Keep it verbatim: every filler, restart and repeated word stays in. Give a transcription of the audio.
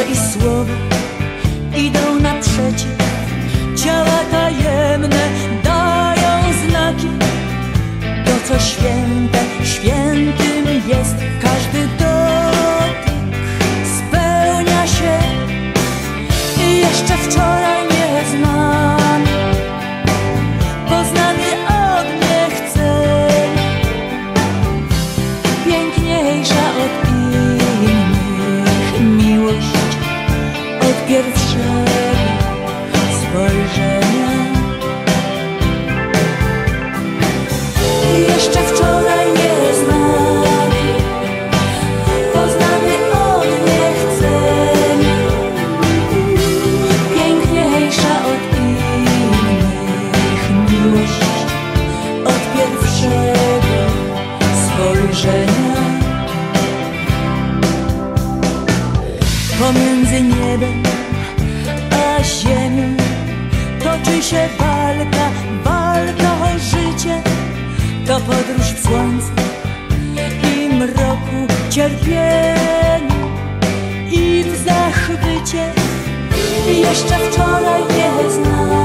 i słowa idą naprzeciw, ciała tajemne dają znaki. To, co święte, świętym jest. Każdy dotyk spełnia się. I jeszcze wczoraj nieznany, poznany od niechcenia, piękniejsza od innych miłość od pierwszego spojrzenia. Jeszcze wczoraj nieznany, poznany od niechcenia, piękniejsza od innych miłość od pierwszego spojrzenia. Pomiędzy niebem a ziemią toczy się walka, walka o życie. To podróż w słońcu i mroku, cierpieniu i w zachwycie. I jeszcze wczoraj nieznany,